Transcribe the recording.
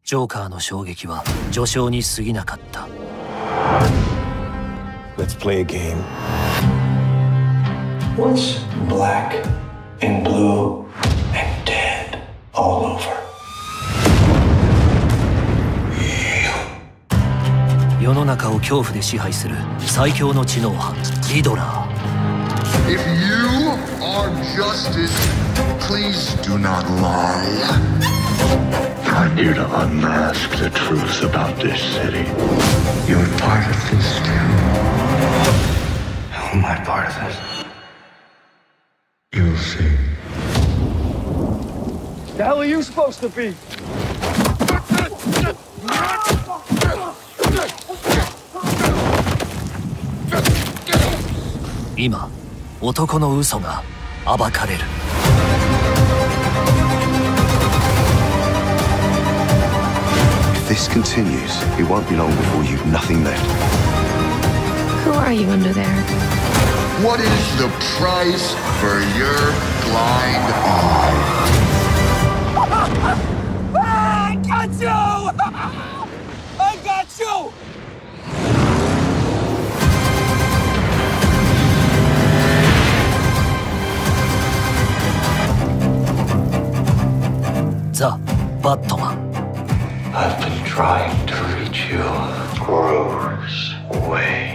ジョーカーの衝撃は序章に過ぎなかった。 Let's play a game. What's black and blue and dead all over? 世の中を恐怖で支配する最強の知能犯リドラー。 If you are justice, please do not lie. I'm here to unmask the truth about this city. You're part of this too. How am I part of this? You'll see. The hell are you supposed to be? 今、男の嘘が暴かれる。 If this continues, it won't be long before you've nothing left. Who are you under there? What is the price for your blind eye? I got you! I got you! ザ・バットマン。 I've been trying to reach you. Gross way.